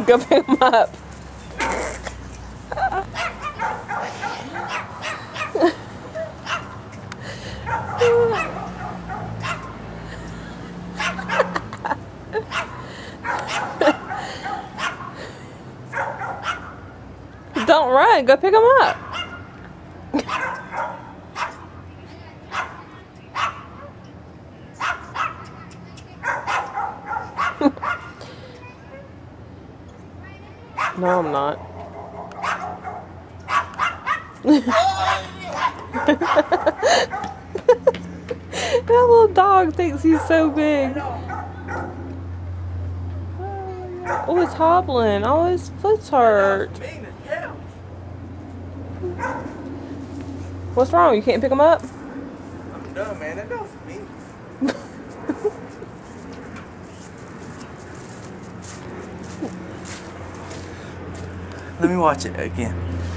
Go pick him up. Don't run. Go pick him up. No, I'm not. That little dog thinks he's so big. Oh, it's hobbling. Oh, his foot's hurt. What's wrong? You can't pick him up? I'm done, man. That dog's mean. Let me watch it again.